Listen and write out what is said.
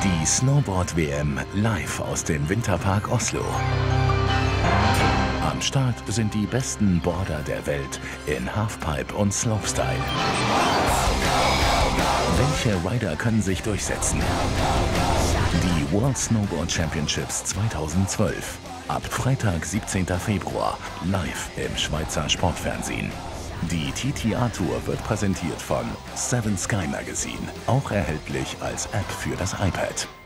Die Snowboard-WM live aus dem Winterpark Oslo. Am Start sind die besten Boarder der Welt in Halfpipe und Slopestyle. Welche Rider können sich durchsetzen? Die World Snowboard Championships 2012. Ab Freitag, 17. Februar, live im Schweizer Sportfernsehen. Die TTA-Tour wird präsentiert von Seven Sky Magazine, auch erhältlich als App für das iPad.